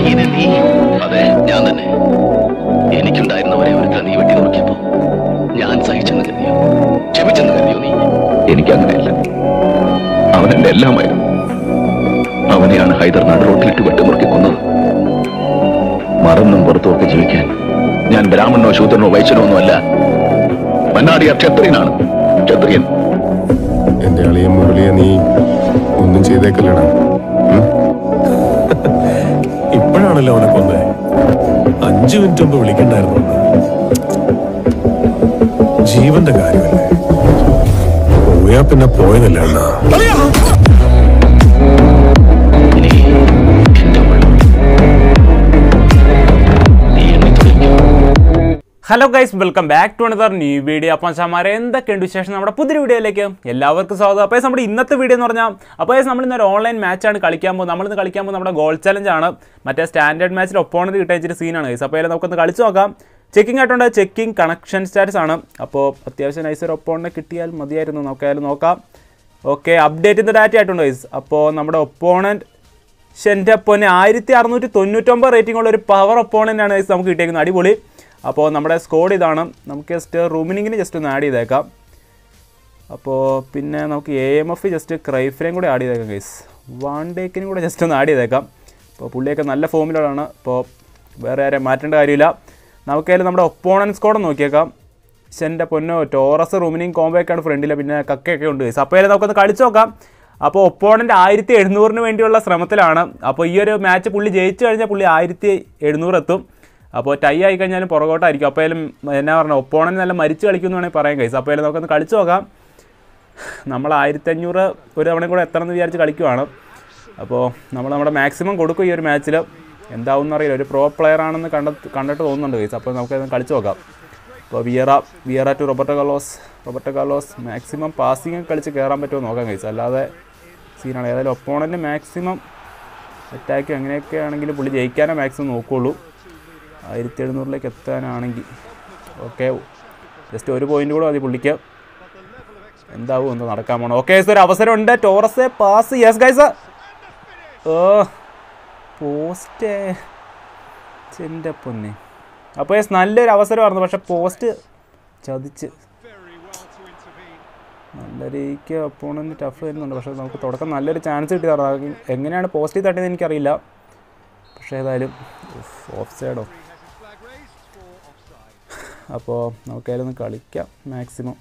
അതെ, ഞാൻ തന്നെ. എനിക്കുണ്ടായിരുന്നവരെ ഒരുത്ത നീ വെട്ടി നോക്കിയപ്പോ ഞാൻ സഹിച്ചെന്ന് കരുതിയോ, ക്ഷമിച്ചെന്ന് കരുതിയോ നീ? എനിക്കങ്ങനെയല്ല. അവനെന്റെ എല്ലാമായിരുന്നു. അവനെയാണ് ഹൈദർ നാട് റോട്ടിലിട്ട് വെട്ടിനുറുക്കി കൊന്നത്. മറന്നും പുറത്തുമൊക്കെ ജീവിക്കാൻ ഞാൻ ബ്രാഹ്മണനോ ശൂദ്രനോ വൈശ്യനോ ഒന്നുമല്ല. മന്നാടിയ ക്ഷത്രിയനാണ്. ക്ഷത്രിയൻ. എന്റെ അളിയ മുരളിയെ നീ ഒന്നും ചെയ്തേക്കല്ലടാ. ഇപ്പോഴാണല്ലോ അവനെ കൊന്നേ. 5 മിനിറ്റ് മുമ്പ് വിളിക്കണ്ടായിരുന്നു. ജീവന്റെ കാര്യമല്ലേ, പോയാ പിന്നെ പോയതല്ല അണ്ണാ. Hello guys, welcome back to another new video. അപ്പം ചമാരെ എന്തൊക്കെയുണ്ട് വിശേഷം? നമ്മുടെ പുതിയൊരു വീഡിയോയിലേക്ക് എല്ലാവർക്കും സ്വാഗതം. അപ്പോൾ നമ്മുടെ ഇന്നത്തെ വീഡിയോ എന്ന് പറഞ്ഞാൽ, അപ്പോൾ നമ്മളിന്നൊരു ഓൺലൈൻ മാച്ചാണ് കളിക്കാൻ പോകുന്നത്. നമ്മളിന്ന് കളിക്കാൻ പോകുന്നത് നമ്മുടെ ഗോൾ ചലഞ്ചാണ്. മറ്റേ സ്റ്റാൻഡേർഡ് മാച്ചിൽ ഒപ്പോണന്റ് കിട്ടിയ സീനാണ് ഗൈസ്. അപ്പോൾ നമുക്കൊന്ന് കളിച്ച് നോക്കാം. ചെക്കിംഗ് ആയിട്ടുണ്ട്. ചെക്കിംഗ് കണക്ഷൻ സ്റ്റാറ്റസ് ആണ്. അപ്പോൾ അത്യാവശ്യം നൈസ് ഒരു ഒപ്പോണനെ കിട്ടിയാൽ മതിയായിരുന്നു. നമുക്കായാലും നോക്കാം. ഓക്കെ, അപ്ഡേറ്റ് ചെയ്ത ഡാറ്റ ആയിട്ടുണ്ട് ഗൈസ്. അപ്പോൾ നമ്മുടെ ഒപ്പോണൻറ്റ് എൻ്റെ പൊന്നെ 1699 റേറ്റിംഗ് ഉള്ള ഒരു പവർ ഒപ്പോണൻ്റ് ആണ് ഗൈസ് നമുക്ക് കിട്ടിയിരിക്കുന്നത്. അടിപൊളി. അപ്പോൾ നമ്മുടെ സ്കോഡ് ഇതാണ്. നമുക്ക് ജസ്റ്റ് റൂമിനിങ്ങിന് ജസ്റ്റ് ഒന്ന് ആഡ് ചെയ്തേക്കാം. അപ്പോൾ പിന്നെ നമുക്ക് AMF ജസ്റ്റ് ക്രൈഫിനെയും കൂടെ ആഡ് ചെയ്തേക്കാം ഗൈസ്. വാണ്ടേക്കിനും കൂടെ ജസ്റ്റ് ഒന്ന് ആഡ് ചെയ്തേക്കാം. അപ്പോൾ പുള്ളിയൊക്കെ നല്ല ഫോമിലാണ്. അപ്പോൾ വേറെ ആരെയും മാറ്റേണ്ട കാര്യമില്ല. നമുക്കായാലും നമ്മുടെ ഒപ്പോണൻറ്റ് സ്കോഡ് നോക്കിയേക്കാം. എൻ്റെ പൊന്നോ, ടോറസ് റൂമിനിങ് കോംബോയൊക്കെയാണ് ഫ്രണ്ടിൽ. പിന്നെ കക്കയൊക്കെ ഉണ്ട് ഗൈസ്. അപ്പോൾ നമുക്കൊന്ന് കളിച്ച് നോക്കാം. അപ്പോൾ ഒപ്പോണൻറ്റ് 1700 വേണ്ടിയുള്ള ശ്രമത്തിലാണ്. അപ്പോൾ ഈ ഒരു മാച്ച് പുള്ളി ജയിച്ചു കഴിഞ്ഞാൽ പുള്ളി 1700 എത്തും. അപ്പോൾ ടൈ ആയി കഴിഞ്ഞാലും പുറകോട്ടായിരിക്കും. അപ്പോൾ എന്നാ പറഞ്ഞാൽ ഒപ്പോണൻറ്റ് നല്ല മരിച്ച് കളിക്കുമെന്ന് വേണമെങ്കിൽ പറയാം ഗൈസ്. അപ്പോൾ നമുക്കൊന്ന് കളിച്ച് നോക്കാം. നമ്മൾ 1500 ഒരു തവണയും കൂടെ എത്തണമെന്ന് വിചാരിച്ച് കളിക്കുവാണ്. അപ്പോൾ നമ്മുടെ മാക്സിമം കൊടുക്കും ഈ ഒരു മാച്ചിൽ. എന്താവും എന്നറിയില്ല. ഒരു പ്രോ പ്ലെയർ ആണെന്ന് കണ്ടിട്ട് തോന്നുന്നുണ്ട് ഗൈസ്. അപ്പോൾ നമുക്കത് കളിച്ച് നോക്കാം. അപ്പോൾ Vieira to Roberto Carlos maximum passing കളിച്ച് കയറാൻ പറ്റുമോ നോക്കാം ഗൈസ്. അല്ലാതെ സീനാണ്. ഏതായാലും ഒപ്പോണൻറ്റ് മാക്സിമം അറ്റാക്ക് എങ്ങനെയൊക്കെ ആണെങ്കിലും പുള്ളി ജയിക്കാനേ മാക്സിമം നോക്കുകയുള്ളൂ. 1700 എത്താനാണെങ്കിൽ. ഓക്കെ, ജസ്റ്റ് ഒരു പോയിൻ്റ് കൂടെ മതി പുള്ളിക്ക്. എന്താവും എന്തോ നടക്കാൻ പോകണം. ഓക്കെ ഗൈസ്, ഒരു അവസരമുണ്ട്. Torres pass. Yes guys. Post എൻ്റെ പൊന്നെ. അപ്പോൾ യെസ്, നല്ലൊരു അവസരമായിരുന്നു. പക്ഷെ പോസ്റ്റ് ചതിച്ച് നല്ല രീതിക്ക് ഒപ്പോണൻറ്റ് ടഫ് വരുന്നുണ്ട്. പക്ഷേ നമുക്ക് തുടക്കം നല്ലൊരു ചാൻസ് കിട്ടിയതാണ്. എങ്ങനെയാണ് പോസ്റ്റിൽ തട്ടിയത് എനിക്കറിയില്ല. പക്ഷേ ഏതായാലും ഓഫ് സൈഡോ. അപ്പോൾ നമുക്കതിലൊന്ന് കളിക്കാം മാക്സിമം.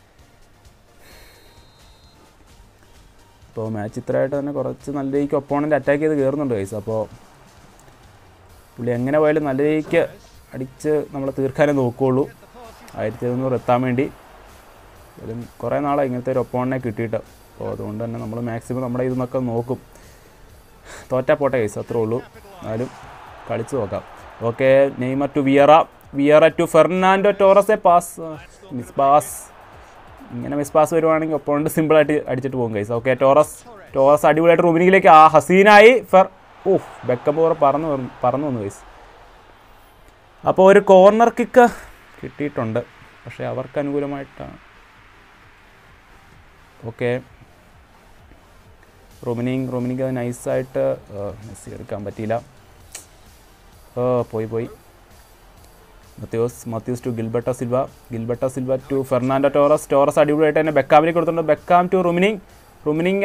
അപ്പോൾ മാച്ച് ഇത്രയായിട്ട് തന്നെ കുറച്ച് നല്ല രീതിക്ക് ഒപ്പോണൻ്റ് അറ്റാക്ക് ചെയ്ത് കയറുന്നുണ്ട് ഗൈസ്. അപ്പോൾ പുള്ളി എങ്ങനെ പോയാലും നല്ല രീതിക്ക് അടിച്ച് നമ്മളെ തീർക്കാനേ നോക്കുകയുള്ളൂ. 1700 എത്താൻ വേണ്ടി. അതിലും കുറേ നാളായി ഇങ്ങനത്തെ ഒരു ഒപ്പോണനെ കിട്ടിയിട്ട്. അപ്പോൾ അതുകൊണ്ട് തന്നെ നമ്മൾ മാക്സിമം നമ്മുടെ ഇതെന്നൊക്കെ നോക്കും. തോറ്റാ പോട്ടെ ഗൈസ്, അത്രേ ഉള്ളൂ. എന്നാലും കളിച്ച് നോക്കാം. Okay, Neymar to Vieira to Fernando Torres. Miss pass. ഇങ്ങനെ മിസ് പാസ് വരുവാണെങ്കിൽ ഒപ്പോണൻറ്റ് സിമ്പിളായിട്ട് അടിച്ചിട്ട് പോകും ഗൈസ്. ഓക്കെ, ടോറസ് അടിപൊളിയായിട്ട് റൂമിനിലേക്ക് ഹസീനായി. ബെക്കംബോർ പറന്നു വന്നു ഗൈസ്. അപ്പോൾ ഒരു കോർണർ കിക്ക് കിട്ടിയിട്ടുണ്ട്. പക്ഷേ അവർക്ക് അനുകൂലമായിട്ടാണ്. ഓക്കെ, റൂമിനിക്ക് അത് നൈസായിട്ട് മെസ്സി എടുക്കാൻ പറ്റിയില്ല. പോയി Matthaus to Gilberto Silva to Fernando Torres അടിപൊളിയായിട്ട് തന്നെ ബെക്കാമിലേക്ക് കൊടുത്തിട്ടുണ്ട്. Beckham to Rummenigge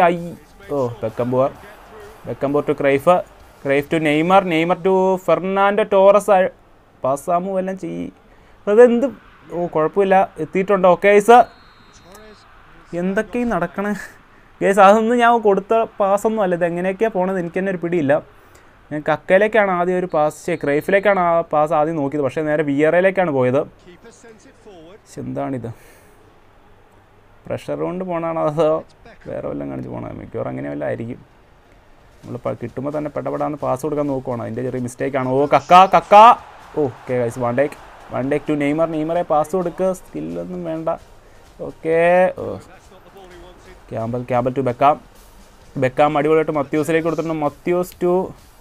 Beckenbauer to Cruyff to Neymar to Fernando Torres. പാസ്സാമോ എല്ലാം അതെന്ത്? കുഴപ്പമില്ല, എത്തിയിട്ടുണ്ട്. ഓക്കെ ഗൈസ്, എന്തൊക്കെയും നടക്കണേ ഗൈസ്. അതൊന്നും ഞാൻ കൊടുത്ത പാസ്സൊന്നും അല്ല. ഇത് എങ്ങനെയൊക്കെയാണ് പോണത് എനിക്ക് തന്നെ ഒരു പിടിയില്ല. ഞാൻ കക്കയിലേക്കാണ് ആദ്യം ഒരു പാസ്, ക്രൈഫിലേക്കാണ് ആ പാസ് ആദ്യം നോക്കിയത്. പക്ഷേ നേരെ വിയറയിലേക്കാണ് പോയത്. പക്ഷെ എന്താണിത്? പ്രഷർ കൊണ്ട് പോകണതാണോ അതോ വേറെ വല്ലതും കാണിച്ച് പോകണം? മിക്കവാറും അങ്ങനെ വല്ല ആയിരിക്കും. നമ്മൾ കിട്ടുമ്പോൾ തന്നെ പെടപെടാന്ന് പാസ് കൊടുക്കാൻ നോക്കുവാണ്. അതിൻ്റെ ചെറിയ മിസ്റ്റേക്കാണ്. കക്ക. ഓക്കെ ഗൈസ്, വൺ ഡേക്ക് ടു നെയ്മറെ പാസ് കൊടുക്കുക. സ്കില്ലൊന്നും വേണ്ട. ഓക്കെ, ക്യാമ്പൽ ടു ബെക്കാം അടിപൊളിയായിട്ട് മത്യൂസിലേക്ക് കൊടുത്തിട്ടുണ്ട്. മത്യൂസ് ടു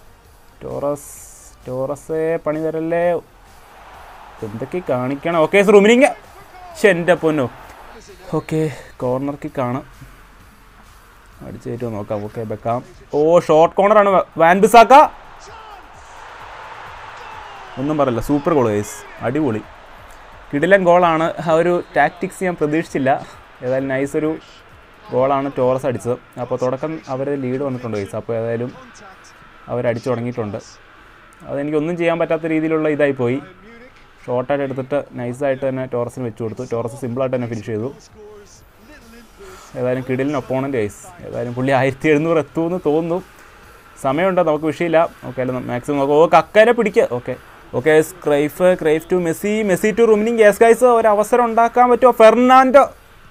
ടോറസ് പണി തരല്ലേ, എന്തൊക്കെ കാണിക്കണം. Okay, Rummenigge. എൻ്റെ പൊന്നോ. ഓക്കെ, കോർണർ കിക്കാണ്. അടിച്ചേറ്റോ നോക്കാം. Okay, Beckham. ഷോർട്ട് കോർണറാണ്. Wan Bissaka. ഒന്നും പറയില്ല, സൂപ്പർ ഗോൾ ഗൈസ്, അടിപൊളി കിടിലൻ ഗോളാണ്. ആ ഒരു ടാക്ടിക്സ് ഞാൻ പ്രതീക്ഷിച്ചില്ല. ഏതായാലും നൈസ് ഒരു ഗോളാണ് ടോറസ് അടിച്ചത്. അപ്പോൾ തുടക്കം അവർ ലീഡ് വന്നിട്ടുണ്ട് ഗൈസ്. അപ്പോൾ ഏതായാലും അവരടിച്ചു തുടങ്ങിയിട്ടുണ്ട്. അതെനിക്കൊന്നും ചെയ്യാൻ പറ്റാത്ത രീതിയിലുള്ള ഇതായിപ്പോയി. ഷോർട്ടായിട്ട് എടുത്തിട്ട് നൈസായിട്ട് തന്നെ ടോറസിന് വെച്ച് കൊടുത്തു. ടോറസ് സിമ്പിളായിട്ട് തന്നെ ഫിനിഷ് ചെയ്തു. ഏതായാലും കിടിലിന് ഒപ്പോണൻ്റ് ഗൈസ്. ഏതായാലും പുള്ളി 1700 എത്തുമെന്ന് തോന്നുന്നു. സമയമുണ്ട്, നമുക്ക് വിഷയമില്ല. ഓക്കെ അല്ല മാക്സിമം നോക്കാം. ഓ കക്കനെ പിടിക്കുക. Okay okay Cruyff to Messi to Rummenigge. Yes guys, ഒരു അവസരം ഉണ്ടാക്കാൻ പറ്റുമോ? ഫെർണാൻഡോ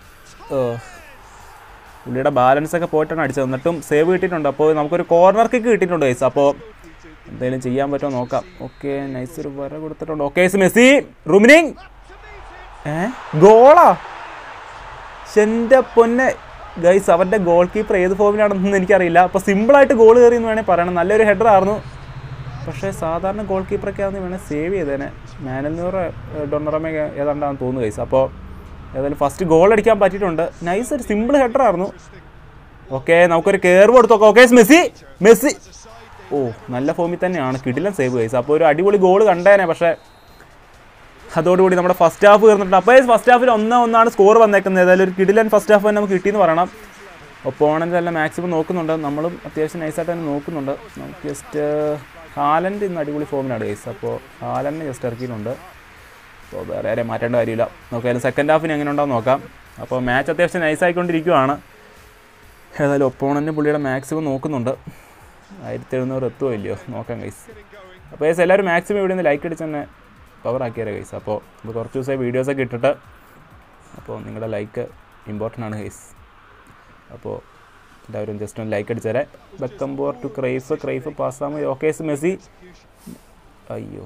പുള്ളിയുടെ ബാലൻസ് ഒക്കെ പോയിട്ടാണ് അടിച്ചത്. എന്നിട്ടും സേവ് കിട്ടിയിട്ടുണ്ട്. അപ്പോൾ നമുക്കൊരു കോർണർ കിക്ക് കിട്ടിയിട്ടുണ്ട് ഗൈസ്. അപ്പോൾ എന്തെങ്കിലും ചെയ്യാൻ പറ്റുമോ നോക്കാം. ഓക്കെ നൈസ് ഒരു വര കൊടുത്തിട്ടുണ്ട്. ഓക്കെ മെസ്സി റുമിനിങ് ഗോളാ. എൻ്റെ പൊന്നെ ഗൈസ്, അവരുടെ ഗോൾ കീപ്പർ ഏത് ഫോമിലാണെന്നൊന്നും എനിക്കറിയില്ല. അപ്പോൾ സിമ്പിളായിട്ട് ഗോൾ കയറി എന്ന് വേണമെങ്കിൽ പറയണം. നല്ലൊരു ഹെഡറായിരുന്നു. പക്ഷേ സാധാരണ ഗോൾ കീപ്പറൊക്കെ ആണെന്ന് വേണേൽ സേവ് ചെയ്തേനെ. മാനൽനൂറ് ഡൊണറമേ ഏതാണ്ടാന്ന് തോന്നുന്നു ഗൈസ്. അപ്പോൾ ഏതായാലും ഫസ്റ്റ് ഗോൾ അടിക്കാൻ പറ്റിയിട്ടുണ്ട്. നൈസ് ഒരു സിമ്പിൾ ഹെഡറായിരുന്നു. ഓക്കെ നമുക്കൊരു കയർവ് കൊടുത്തു നോക്കാം. ഓക്കെ മെസ്സി ഓ നല്ല ഫോമിൽ തന്നെയാണ്. കിടിലൻ സേവ് ഗൈസ്. അപ്പോൾ ഒരു അടിപൊളി ഗോൾ കണ്ടേനെ. പക്ഷേ അതോടുകൂടി നമ്മുടെ ഫസ്റ്റ് ഹാഫ് കയറുന്നുണ്ട്. അപ്പോൾ ഫസ്റ്റ് ഹാഫിൽ 1-1 സ്കോർ വന്നേക്കുന്നത്. ഏതായാലും ഒരു കിടിലൻ ഫസ്റ്റ് ഹാഫ് തന്നെ നമുക്ക് കിട്ടിയെന്ന് പറയണം. ഒപ്പോണൻ്റ് എല്ലാം മാക്സിമം നോക്കുന്നുണ്ട്. നമ്മളും അത്യാവശ്യം നൈസായിട്ട് തന്നെ നോക്കുന്നുണ്ട്. നമുക്ക് ജസ്റ്റ് ഹാലൻഡ് ഇന്ന് അടിപൊളി ഫോമിലാണ് ഗൈസ്. അപ്പോൾ ഹാലൻഡിനെ ജസ്റ്റ് ഇറക്കിയിട്ടുണ്ട്. അപ്പോൾ വേറെ ആരെയും മാറ്റേണ്ട കാര്യമില്ല. നോക്കിയാലും സെക്കൻഡ് ഹാഫിന് എങ്ങനെ ഉണ്ടാവും നോക്കാം. അപ്പോൾ മാച്ച് അത്യാവശ്യം നൈസായിക്കൊണ്ടിരിക്കുകയാണ്. ഏതായാലും ഒപ്പോണൻ്റ് പുള്ളിയുടെ മാക്സിമം നോക്കുന്നുണ്ട്. 1700 എത്തുമോ ഇല്ലയോ നോക്കാം ഗൈസ്. അപ്പോൾ ഗൈസ് എല്ലാവരും മാക്സിമം ഇവിടെ നിന്ന് ലൈക്ക് അടിച്ച് തന്നെ പവർ ആക്കിയാലേ ഗൈസ്. അപ്പോൾ ഇപ്പോൾ കുറച്ച് ദിവസമായി വീഡിയോസൊക്കെ ഇട്ടിട്ട്. അപ്പോൾ നിങ്ങളുടെ ലൈക്ക് ഇമ്പോർട്ടൻ്റ് ആണ് ഗൈസ്. അപ്പോൾ എല്ലാവരും ജസ്റ്റ് ഒന്ന് ലൈക്ക് അടിച്ചേരെ. ബെക്കംബോർ ടു ക്രൈഫ് പാസ്സാമോ? ഓക്കെ മെസ്സി അയ്യോ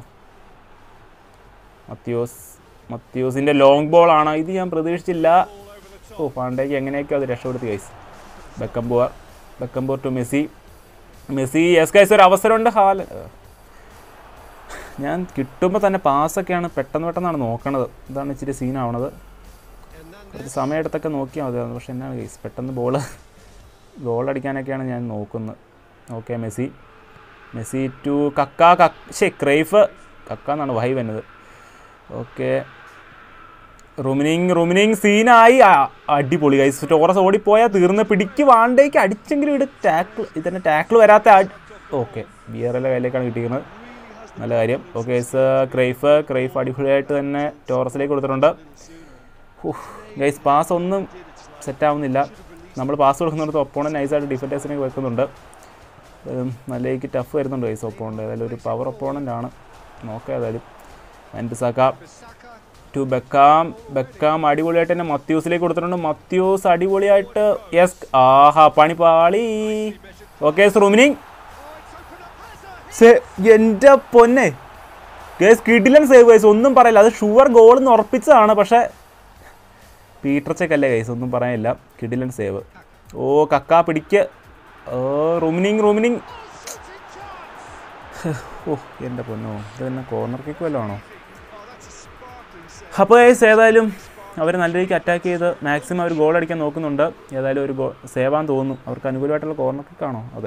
മത്യോസിൻ്റെ ലോങ് ബോളാണ്. ഇത് ഞാൻ പ്രതീക്ഷിച്ചില്ല. ഓ പാണ്ടേക്ക് എങ്ങനെയൊക്കെ അത് രക്ഷപ്പെടുത്തി guys. Beckenbauer to Messi yes guys, ഒരു അവസരമുണ്ട്. ഞാൻ കിട്ടുമ്പോൾ തന്നെ പാസ്സൊക്കെയാണ് പെട്ടെന്നാണ് നോക്കണത്. ഇതാണ് ഇച്ചിരി സീനാവണത്. കുറച്ച് സമയമെടുത്തൊക്കെ നോക്കിയാൽ മതിയായിരുന്നു. പക്ഷെ എന്നാണ് ഗൈസ് പെട്ടെന്ന് ഗോളടിക്കാനൊക്കെയാണ് ഞാൻ നോക്കുന്നത്. ഓക്കെ മെസ്സി ടു ക്രൈഫ് എന്നാണ് വൈ വന്നത്. ഓക്കെ റുമിനിങ് സീനായി. അടിപൊളി ഗൈസ്. ടോറസ് ഓടിപ്പോയാൽ തീർന്ന്. പിടിക്ക് വാണ്ടേക്ക് അടിച്ചെങ്കിലും ഇവിടെ ഇതിൻ്റെ ടാക്കിൾ വരാത്ത. ഓക്കെ ബിയറിലെ കയ്യിലേക്കാണ് കിട്ടിയിരുന്നത്. നല്ല കാര്യം. ഓക്കെ ക്രൈഫ് അടിപൊളിയായിട്ട് തന്നെ ടോറസിലേക്ക് കൊടുത്തിട്ടുണ്ട്. ഗൈസ് പാസ് ഒന്നും സെറ്റാവുന്നില്ല. നമ്മൾ പാസ് കൊടുക്കുന്നിടത്ത് ഒപ്പോണൻ്റ് നൈസായിട്ട് ഡിഫൻഡേഴ്സിനെ വെക്കുന്നുണ്ട്. നല്ലേക്ക് ടഫ് വരുന്നുണ്ട് ഗൈസ് ഒപ്പോണൻ്റ്. ഏതായാലും ഒരു പവർ ഒപ്പോണൻ്റ് ആണ്. നോക്കാം ഏതായാലും. ആൻഡ് ടു ബെക്കാം അടിപൊളിയായിട്ട് തന്നെ മത്യൂസിലേക്ക് കൊടുത്തിട്ടുണ്ട്. മത്യൂസ് അടിപൊളിയായിട്ട് യെസ് പണി പാളി. ഓക്കെ റുമിനിങ് എൻ്റെ പൊന്നെ ഗൈസ് കിടിലൻ സേവ് ഗൈസ്. ഒന്നും പറയില്ല. അത് ഷുവർ ഗോൾ എന്ന് ഉറപ്പിച്ചതാണ്. പക്ഷേ പീറ്റർ ചെക്കല്ലേ ഗൈസ്, ഒന്നും പറയാനില്ല. കിടിലൻ സേവ്. ഓ കക്ക പിടിക്ക്. റുമിനിങ് ഓ എൻ്റെ പൊന്നോ, ഇത് തന്നെ കോർണർ കിക്ക് വല്ലതും ആണോ? അപ്പോൾ ഗൈസ് ഏതായാലും അവർ നല്ല രീതിക്ക് അറ്റാക്ക് ചെയ്ത് മാക്സിമം അവർ ഗോൾ അടിക്കാൻ നോക്കുന്നുണ്ട്. ഏതായാലും ഒരു സേവാൻ തോന്നുന്നു. അവർക്ക് അനുകൂലമായിട്ടുള്ള കോർണർ കിക്കാണോ? അതെ.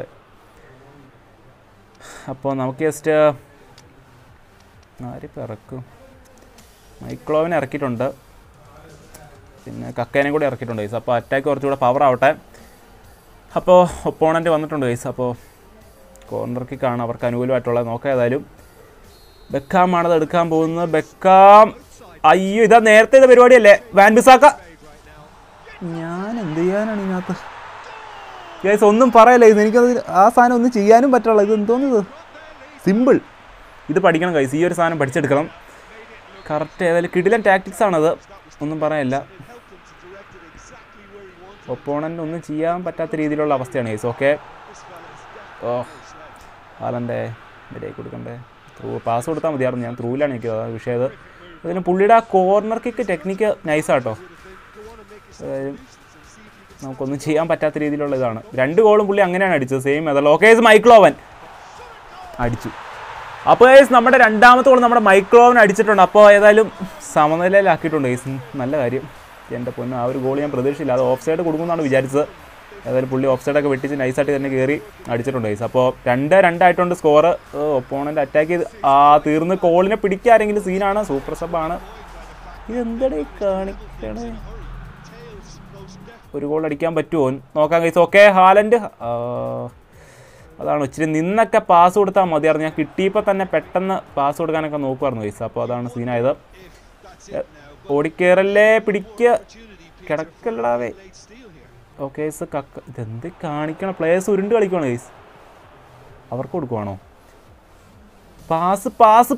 അപ്പോൾ നമുക്ക് ജസ്റ്റ് ആരിപ്പോൾ ഇറക്കും? മൈക്ലോവിനെ ഇറക്കിയിട്ടുണ്ട്. പിന്നെ കക്കേനെ കൂടെ ഇറക്കിയിട്ടുണ്ട് ഗൈസ്. അപ്പോൾ അറ്റാക്ക് കുറച്ചുകൂടെ പവർ ആവട്ടെ. അപ്പോൾ ഒപ്പോണൻ്റ് വന്നിട്ടുണ്ട് ഗൈസ്. അപ്പോൾ കോർണർ കിക്കാണ് അവർക്ക് അനുകൂലമായിട്ടുള്ളത്. നോക്കാം ഏതായാലും. ബെക്കാമാണത് എടുക്കാൻ പോകുന്നത്. ബെക്കാം അയ്യോ ഇതാ നേരത്തെ ഇത് പരിപാടിയല്ലേ. വാൻ ബിസാക്ക. ഞാൻ എന്ത് ചെയ്യാനാണ് ഇതിനകത്ത് ഗൈസ്? ഒന്നും പറയല്ല. ഇത് എനിക്കത് ആ സാധനം ഒന്നും ചെയ്യാനും പറ്റുള്ളൂ. ഇത് എന്തോന്നത് സിമ്പിൾ. ഇത് പഠിക്കണം ഗൈസ്. ഈ ഒരു സാധനം പഠിച്ചെടുക്കണം കറക്റ്റ്. ഏതായാലും കിടിലൻ ടാക്ടിക്സ് ആണത്. ഒന്നും പറയല്ല. ഒപ്പോണൻ്റ് ഒന്നും ചെയ്യാൻ പറ്റാത്ത രീതിയിലുള്ള അവസ്ഥയാണ് ഗൈസ്. ഓക്കെ ഹാലൻ്റെ ഇതിലേക്ക് കൊടുക്കണ്ടേ? പാസ് കൊടുത്താൽ മതിയായിരുന്നു. ഞാൻ ത്രൂവിലാണ് നിൽക്കുന്നത്. അതാണ് വിഷയം. അതിന് പുള്ളിയുടെ ആ കോർണർ കിക്ക് ടെക്നിക്ക് നൈസാട്ടോ. നമുക്കൊന്നും ചെയ്യാൻ പറ്റാത്ത രീതിയിലുള്ള ഇതാണ്. 2 ഗോളും പുള്ളി അങ്ങനെയാണ് അടിച്ചത്. സെയിം അതല്ല. ഓക്കെ മൈക്ലോവൻ അടിച്ചു. അപ്പോൾ നമ്മുടെ രണ്ടാമത്തെ ഗോൾ നമ്മുടെ മൈക്ലോവൻ അടിച്ചിട്ടുണ്ട്. അപ്പോൾ ഏതായാലും സമനിലയിലാക്കിയിട്ടുണ്ട് ഗൈസ്. നല്ല കാര്യം. എൻ്റെ പൊന്നു, ആ ഒരു ഗോൾ ഞാൻ പ്രതീക്ഷിച്ചില്ല. അത് ഓഫ് സൈഡ് കൊടുക്കുമെന്നാണ് വിചാരിച്ചത്. ഏതായാലും പുള്ളി ഓഫ് സൈഡൊക്കെ വെട്ടിച്ച് നൈസായിട്ട് തന്നെ കയറി അടിച്ചിട്ടുണ്ട് ഗൈസ്. അപ്പോൾ 2-2 ആയിട്ടുണ്ട് സ്കോർ. ഒപ്പോണൻ്റ് അറ്റാക്ക് ചെയ്ത് തീർന്ന് കോളിനെ പിടിക്കാരെങ്കിലും സീനാണ്. സൂപ്പർ സബാണ്. ഇതെന്തടേ കാണിക്കണേ? ഒരു ഗോൾ അടിക്കാൻ പറ്റുമോ നോക്കാം ഗൈസ്. ഓക്കെ, ഹാലൻഡ് അതാണ് ഇച്ചിരി നിന്നൊക്കെ പാസ് കൊടുത്താൽ മതിയായിരുന്നു. ഞാൻ കിട്ടിയപ്പോൾ തന്നെ പെട്ടെന്ന് പാസ് കൊടുക്കാനൊക്കെ നോക്കുമായിരുന്നു ഗൈസ്. അപ്പോൾ അതാണ് സീനായത്. ഓടിക്കേറല്ലേ, പിടിക്കുക, കിടക്കല്ലാവേ. ഓക്കെ ഗൈസ്, ഇതെന്ത് കാണിക്കണം? പ്ലേയേഴ്സ് ഉരുണ്ട് കളിക്കുവാണ് ഗൈസ്. അവർക്ക് കൊടുക്കുവാണോ പാസ്?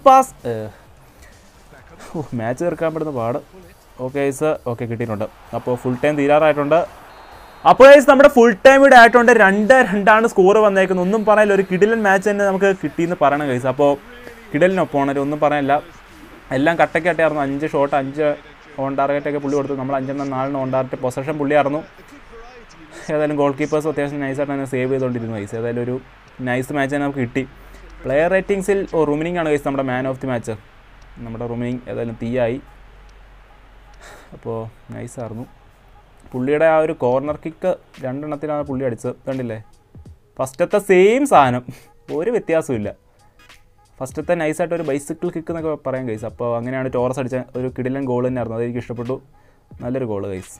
മാച്ച് തീർക്കാൻ പറ്റുന്ന പാട്. ഓക്കെ ഗൈസ്, ഓക്കെ കിട്ടിയിട്ടുണ്ട്. അപ്പോൾ ഫുൾ ടൈം തീരാറായിട്ടുണ്ട്. അപ്പോൾ ഗൈസ് നമ്മുടെ ഫുൾ ടൈം ഇവിടെ ആയിട്ടുണ്ട്. 2-2 സ്കോർ വന്നേക്കുന്നത്. ഒന്നും പറയാനില്ല, ഒരു കിടിലൻ മാച്ച് തന്നെ നമുക്ക് കിട്ടിയെന്ന് പറയണം ഗൈസ്. അപ്പോൾ കിടലിനൊപ്പമാണ്, ഒന്നും പറയാനില്ല. എല്ലാം കട്ടക്കായിട്ടായിരുന്നു. 5 ഷോട്ട് 5 ഓൺ ടാർഗറ്റൊക്കെ പുള്ളി കൊടുത്തു. നമ്മൾ 5-4 ഓൺ ടാർഗറ്റ് പൊസഷൻ പുള്ളിയായിരുന്നു. ഏതായാലും ഗോൾ കീപ്പേഴ്സ് അത്യാവശ്യം നൈസായിട്ട് തന്നെ സേവ് ചെയ്തുകൊണ്ടിരുന്നു ഗൈസ്. ഏതായാലും ഒരു നൈസ് മാച്ച് തന്നെ നമുക്ക് കിട്ടി. പ്ലെയർ റേറ്റിംഗ്സിൽ റുമിനിങ് ആണ് ഗൈസ് നമ്മുടെ മാൻ ഓഫ് ദി മാച്ച്. നമ്മുടെ റുമിനിങ് ഏതായാലും തീയായി. അപ്പോൾ നൈസായിരുന്നു. പുള്ളിയുടെ ആ ഒരു കോർണർ കിക്ക് 2 എണ്ണത്തിലാണ് പുള്ളി അടിച്ചത്. കണ്ടില്ലേ, ഫസ്റ്റത്തെ സെയിം സാധനം, ഒരു വ്യത്യാസമില്ല. ഫസ്റ്റത്തെ നൈസായിട്ട് ഒരു ബൈസിക്കിൾ കിക്ക് എന്നൊക്കെ പറയാം ഗൈസ്. അപ്പോൾ അങ്ങനെയാണ് ടോറസ് അടിച്ച ഒരു കിടിലൻ ഗോൾ തന്നെയായിരുന്നു. അതെനിക്ക് ഇഷ്ടപ്പെട്ടു. നല്ലൊരു ഗോൾ ഗൈസ്.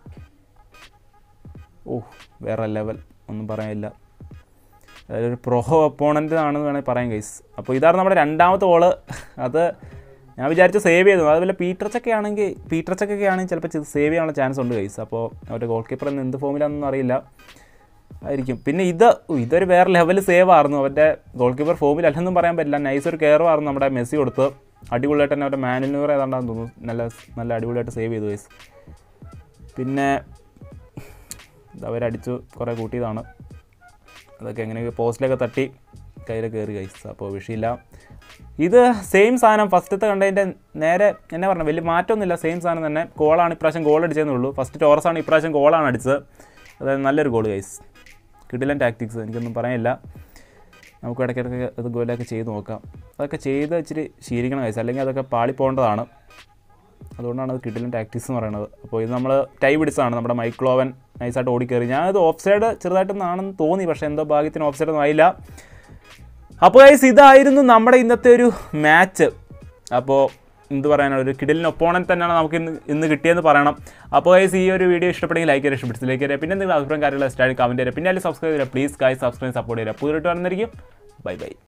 വേറെ ലെവൽ, ഒന്നും പറയാനില്ല. അതൊരു പ്രോ ഒപ്പോണൻ്റ് ആണെന്ന് വേണമെങ്കിൽ പറയാം ഗൈസ്. അപ്പോൾ ഇതാണ് നമ്മുടെ 2ാമത്തെ ഗോള്. അത് ഞാൻ വിചാരിച്ചു സേവ് ചെയ്തു. അതുപോലെ പീറ്റർച്ചൊക്കെ ആണെങ്കിൽ ചിലപ്പോൾ സേവ് ചെയ്യാനുള്ള ചാൻസ് ഉണ്ട് ഗൈസ്. അപ്പോൾ അവരുടെ ഗോൾ കീപ്പർ എന്ത് ഫോമിലാണെന്നൊന്നും അറിയില്ല ആയിരിക്കും. പിന്നെ ഇതൊരു വേറെ ലെവൽ സേവ് ആയിരുന്നു. അവരുടെ ഗോൾ കീപ്പർ ഫോമിലല്ലെന്നും പറയാൻ പറ്റില്ല. നൈസ് ഒരു കെയറുമായിരുന്നു നമ്മുടെ മെസ്സി കൊടുത്ത്. അടിപൊളിയായിട്ട് തന്നെ അവരുടെ മാനുവർ ഏതാണ്ടാന്ന് തോന്നുന്നു. നല്ല അടിപൊളിയായിട്ട് സേവ് ചെയ്തു ഗൈസ്. പിന്നെ അവരടിച്ചു കുറേ കൂട്ടിയതാണ്. അതൊക്കെ എങ്ങനെയൊക്കെ പോസ്റ്റിലൊക്കെ തട്ടി കയ്യിൽ കയറി ഗൈസ്. അപ്പോൾ വിഷയമില്ല. ഇത് സെയിം സാധനം ഫസ്റ്റത്തെ കണ്ടതിൻ്റെ നേരെ എന്നെ പറഞ്ഞു, വലിയ മാറ്റമൊന്നുമില്ല. സെയിം സാധനം തന്നെ. ഗോളാണ് ഇപ്രാവശ്യം ഗോൾ അടിച്ചതെന്നേ ഉള്ളൂ. ഫസ്റ്റ് ടോറസാണ് ഇപ്രാവശ്യം ഗോളാണ് അടിച്ചത്. അതായത് നല്ലൊരു ഗോൾ ഗൈസ്. കിടിലൻ ടാക്ടിക്സ്, എനിക്കൊന്നും പറയാനില്ല. നമുക്ക് ഇടയ്ക്കിടയ്ക്ക് അത് ഗോലൊക്കെ ചെയ്ത് നോക്കാം. അതൊക്കെ ചെയ്ത് ഇച്ചിരി ശീലിക്കണം ഗൈസ്, അല്ലെങ്കിൽ അതൊക്കെ പാളിപ്പോകേണ്ടതാണ്. അതുകൊണ്ടാണ് അത് കിടിലൻ ടാക്ടിക്സ് എന്ന് പറയുന്നത്. അപ്പോൾ ഇത് നമ്മൾ ടൈ പിടിച്ചതാണ്. നമ്മുടെ മൈക്ലോവൻ നൈസായിട്ട് ഓടിക്കയറി. ഞാനത് ഓഫ് സൈഡ് ചെറുതായിട്ടൊന്നാണെന്ന് തോന്നി, പക്ഷേ എന്തോ ഭാഗ്യത്തിന് ഓഫ് സൈഡൊന്നും ആയില്ല. അപ്പോൾ ഗൈസ് ഇതായിരുന്നു നമ്മുടെ ഇന്നത്തെ ഒരു മാച്ച്. അപ്പോൾ എന്ത് പറയാനാണ്, ഒരു കിടിലൻ ഒപ്പോണൻറ്റ് തന്നെയാണ് നമുക്ക് ഇന്ന് കിട്ടിയെന്ന് പറയണം. അപ്പോൾ ഗൈസ് ഈ ഒരു വീഡിയോ ഇഷ്ടപ്പെടുമെങ്കിൽ ലൈക്ക് ചെയ്യുക, ഇഷ്ടപ്പെട്ട് ലൈക്ക് ചെയ്യുക. പിന്നെ എന്തെങ്കിലും അഭിപ്രായം കാര്യമുള്ള സ്റ്റാർട്ട് കമൻറ്റ് ചെയ്യുക. പിന്നെ അതിൽ സബ്സ്ക്രൈബ് ചെയ്യുക. പ്ലീസ് ഗൈസ് സബ്സ്ക്രൈബ് സപ്പോർട്ട് ചെയ്യുക. പുതിയ വന്നിരിക്കും. ബൈ.